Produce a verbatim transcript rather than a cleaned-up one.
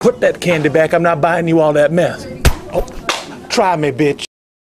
Put that candy back. I'm not buying you all that mess. Oh, try me, bitch.